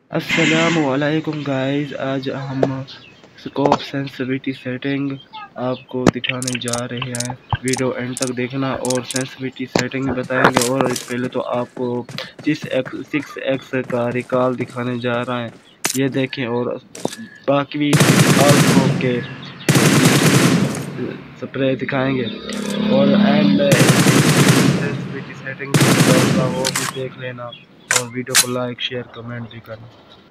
अस्सलामुअलैकुम गाइस, आज हम स्कोप सेंसिटिविटी सेटिंग आपको दिखाने जा रहे हैं। वीडियो एंड तक देखना और सेंसिटिविटी सेटिंग बताएंगे। और पहले तो आपको 6x का रिकॉल दिखाने जा रहा है, ये देखें। और बाकी भी आपको के स्प्रे दिखाएंगे और एंड में सेंसिटिविटी सेटिंग वो भी देख लेना। और वीडियो को लाइक शेयर कमेंट भी करना।